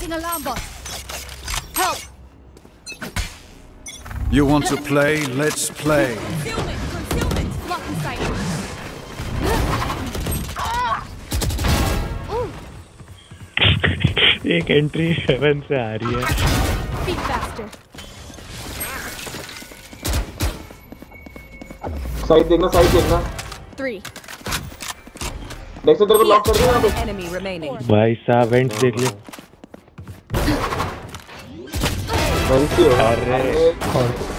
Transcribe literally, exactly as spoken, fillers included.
Placing alarm bot. Help! You want to play? Let's play. Concealment! Concealment! Blocking sight. एक entry seven से आ रही है. Speak faster. Side देखना, side देखना. Three. देख तेरे को लॉक कर दिया ना. Enemy remaining. भाई साहब वेंट्स देख लियो. वेंट्स ही होगा. अरे